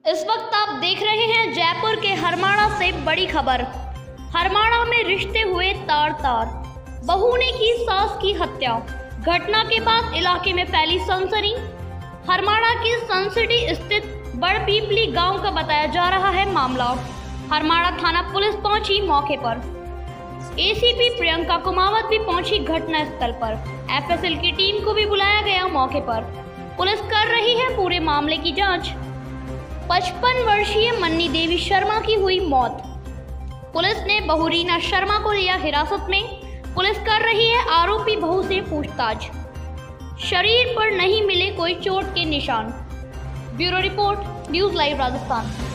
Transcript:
इस वक्त आप देख रहे हैं जयपुर के हरमाड़ा से बड़ी खबर। हरमाड़ा में रिश्ते हुए तार तार, बहू ने की सास की हत्या। घटना के बाद इलाके में फैली सनसनी। हरमाड़ा की सनसिटी स्थित बड़पीपली गांव का बताया जा रहा है मामला। हरमाड़ा थाना पुलिस पहुंची मौके पर। एसीपी प्रियंका कुमावत भी पहुंची घटना स्थल पर। एफएसएल की टीम को भी बुलाया गया मौके पर। पुलिस कर रही है पूरे मामले की जांच। 55 वर्षीय मन्नी देवी शर्मा की हुई मौत। पुलिस ने बहू रीना शर्मा को लिया हिरासत में। पुलिस कर रही है आरोपी बहू से पूछताछ। शरीर पर नहीं मिले कोई चोट के निशान। Bureau report, news live Rajasthan.